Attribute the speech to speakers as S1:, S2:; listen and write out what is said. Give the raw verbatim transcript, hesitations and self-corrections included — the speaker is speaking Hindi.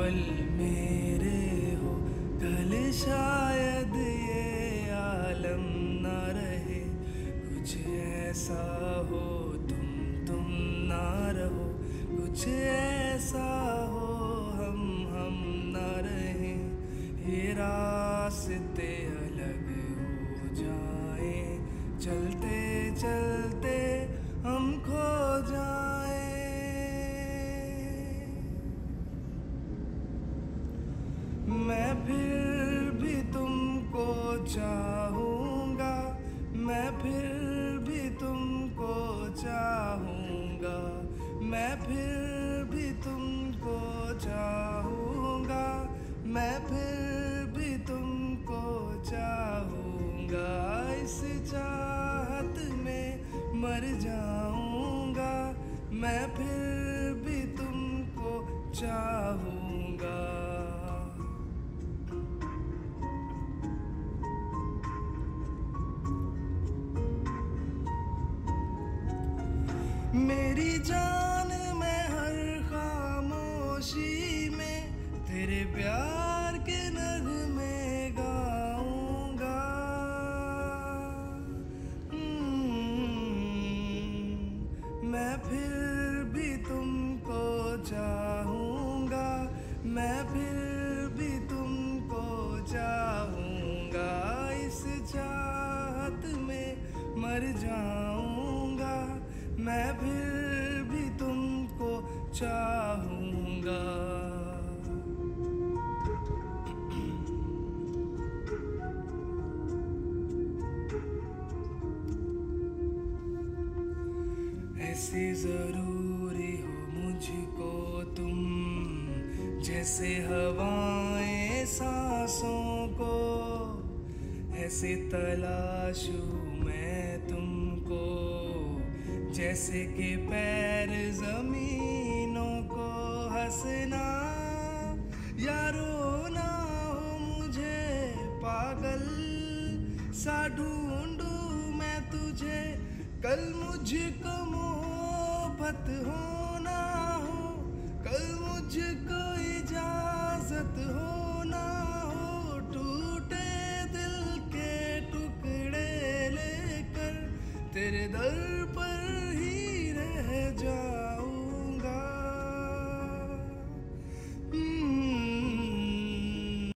S1: पल मेरे हो, कल शायद ये आलम न रहे। कुछ ऐसा हो तुम तुम ना रहो, कुछ ऐसा हो हम हम ना रहे। ये रास्ते अलग हो जाए, चलते चलते हम खो जाए। मैं फिर भी तुमको चाहूँगा, मैं फिर भी तुमको चाहूँगा, मैं फिर भी तुमको चाहूँगा, मैं फिर भी तुमको चाहूँगा। इस चाहत में मर जाऊँगा, मैं फिर भी तुमको चाहूँगा। मेरी जान मैं हर खामोशी में तेरे प्यार के नगमे गाऊंगा। मैं फिर भी तुमको चाहूँगा, मैं फिर भी तुमको चाहूँगा। इस चाहत में मर जाऊँगा, मैं फिर भी तुमको चाहूँगा। ऐसे ज़रूरी हो मुझको तुम, जैसे हवाएं सांसों को। ऐसे तलाशूं मैं तुमको, जैसे कि पैर ज़मीनों को। हंसना या रोना हो मुझे, पागल सा ढूंढूं मैं तुझे। कल मुझको मोहब्बत हो ना हो, कल मुझको इजाजत हो ना हो। टूटे दिल के टुकड़े लेकर तेरे दर्द